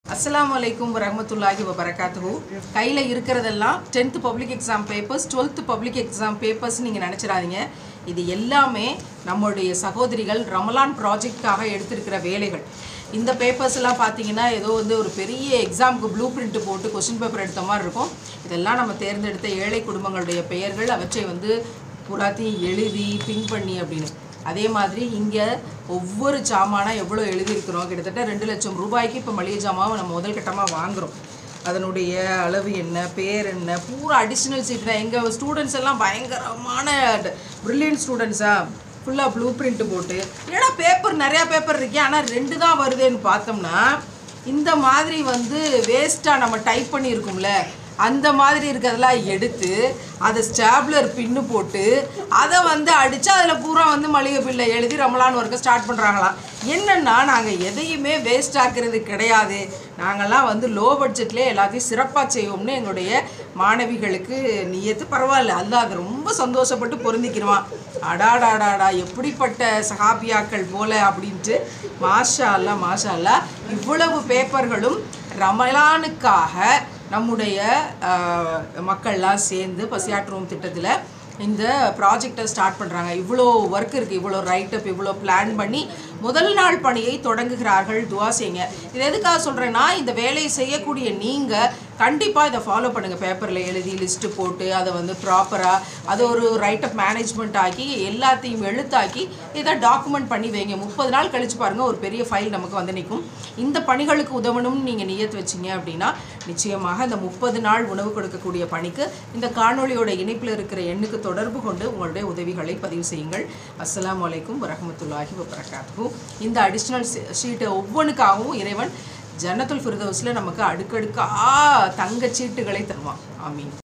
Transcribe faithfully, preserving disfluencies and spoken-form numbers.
Assalamualaikum warahmatullahi wabarakatuh. கையில இருக்குறதெல்லாம் tenth public exam papers, twelfth public exam papers நீங்க நினைச்சிராதீங்க. இது எல்லாமே நம்மளுடைய சகோதரிகள் ரமலான் ப்ராஜெக்ட்காக எடுத்துக்கிற வேலைகள். இந்த பேப்பர்ஸ் எல்லாம் பாத்தீங்கன்னா ஏதோ வந்து ஒரு பெரிய எக்ஸாம்க்கு ப்ளூ பிரிண்ட் போட்டு क्वेश्चन பேப்பர் எடுத்த மாதிரி இருக்கும். இதெல்லாம் நம்ம தேர்ந்தெடுத்த ஏழை குடும்பங்களுடைய பெயர்கள் அவற்றை வந்து புராத்தையும் எழுதி பின் பண்ணி அப்படினு அதே மாதிரி இங்க ஒவ்வொரு ஜாமானா எவ்வளவு எழுதி இருக்கிறோம் கிட்டத்தட்ட ரெண்டு லட்சம் ரூபாய்க்கு இப்ப மளிகை ஜாமாவை நம்ம முதல் கட்டமா வாங்குறோம் அதனுடைய அளவு என்ன பேர் என்ன பூரா அடிஷனல் சீட் தான் எங்க ஸ்டூடண்ட்ஸ் எல்லாம் பயங்கரமான பிரில்லியன்ட் ஸ்டூடண்ட்ஸா ஃபுல்லா ப்ளூ பிரிண்ட் போட்டு ஏடா பேப்பர் நிறைய பேப்பர் இருக்கே ஆனா ரெண்டு தான் வருதுன்னு பார்த்தோம்னா இந்த மாதிரி வந்து வேஸ்டா நம்ம டைப் பண்ணி இருக்கும்ல அந்த மாதிரி இருக்கதெல்லாம் எடுத்து அத ஸ்டாப்லர் பின் போட்டு அத வந்து அடிச்சு அதல பூரா வந்து மளிகை பில்ல எழுதி ரமலான் வர்க்க ஸ்டார்ட் பண்றாங்களா என்னன்னா நாங்க எதையுமே வேஸ்ட் ஆக்குறது கிடையாது நாங்கலாம் வந்து லோ பட்ஜெட்ல எல்லாத்தையும் சிறப்பா செய்வோம்னு எங்களுடைய மாணவிகளுக்கு நியத்து பரவாயில்லை அல்லாஹ் அது ரொம்ப சந்தோஷப்பட்டு பொருந்திக்கிறான் அடாடாடாடா எப்படிப்பட்ட சஹாபியாக்கள் போல அப்படினு மாஷா அல்லாஹ் மாஷா அல்லாஹ் இவ்வளவு பேப்பர்களும் ரமலானுக்காக நம்முடைய மக்கள்லாம் சேர்ந்து பசியாற்றுவோம் திட்டத்துல இந்த ப்ராஜெக்ட்டை ஸ்டார்ட் பண்றாங்க இவ்ளோ வர்க் இருக்கு இவ்ளோ ரைட் அப் இவ்ளோ பிளான் பண்ணி முதல் நாள் பணியை தொடங்குகிறார்கள் துஆ செய்யுங்க இது எதுக்காக சொல்றேன்னா இந்த வேலையை செய்யக்கூடிய நீங்க கண்டிப்பா இத ஃபாலோ பண்ணுங்க பேப்பர்ல எழுதி லிஸ்ட் போட்டு அத வந்து ப்ராப்பரா அது ஒரு ரைட் அப் மேனேஜ்மென்ட் ஆக்கி எல்லாத்தையும் எழுத்தாக்கி இத டாக்குமெண்ட் பண்ணி வைங்க முப்பது நாள் கழிச்சு பாருங்க ஒரு பெரிய ஃபைல் நமக்கு வந்து நிக்கும் இந்த பணிகளுக்கு உதவணும் நீங்க நியத் வச்சீங்க அப்படினா நிச்சயமாக இந்த முப்பது நாள் உணவு கொடுக்கக்கூடிய பணிக்கு இந்த காணொளியோட இணைப்பில் இருக்கிற எண்ணுக்கு தொடர்பு கொண்டு உங்களுடைய உதவிகளை பதிவு செய்யுங்கள் அஸ்ஸலாமு அலைக்கும் வரஹ்மத்துல்லாஹி வபரகாத்துஹு இந்த அடிஷனல் ஷீட் ஒவ்வொன்றுக்காகவும் இறைவன் ஜன்னத்துல் ஃபிர்தௌஸ்ல நமக்கு அடுக்கடுக்கா தங்க சீட்டுகளை தருவான் ஆமீன்